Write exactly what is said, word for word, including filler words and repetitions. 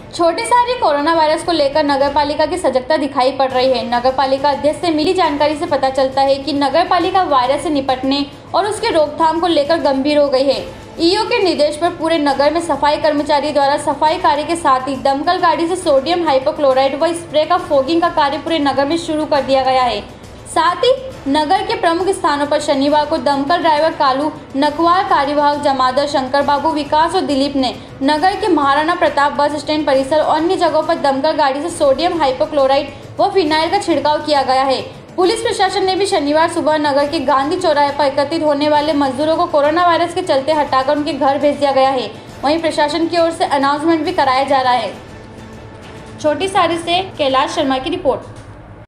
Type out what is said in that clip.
छोटी सारी corona virus को लेकर नगरपालिका की सजगता दिखाई पड़ रही है। नगरपालिका अध्यक्ष से मिली जानकारी से पता चलता है कि नगरपालिका वायरस से निपटने और उसके रोकथाम को लेकर गंभीर हो गई है। ईओ के निर्देश पर पूरे नगर में सफाई कर्मचारी द्वारा सफाई कार्य के साथ ही दमकल गाड़ी से सोडियम हाइपोक्लोराइड व स्प्रे का फॉगिंग का कार्य पूरे नगर में शुरू कर दिया गया है। साथ ही नगर के प्रमुख स्थानों पर शनिवार को दमकल ड्राइवर कालू नकवार, कार्यवाहक जमादार शंकर बाबू, विकास और दिलीप ने नगर के महाराणा प्रताप बस स्टैंड परिसर और अन्य जगहों पर दमकल गाड़ी से सोडियम हाइपोक्लोराइड व फिनाइल का छिड़काव किया गया है। पुलिस प्रशासन ने भी शनिवार सुबह नगर के गांधी चौराहे पर एकत्रित होने वाले मजदूरों को कोरोना वायरस के चलते हटाकर उनके घर भेज दिया गया है। वहीं प्रशासन की ओर से अनाउंसमेंट भी कराया जा रहा है। छोटी सारी से कैलाश शर्मा की रिपोर्ट।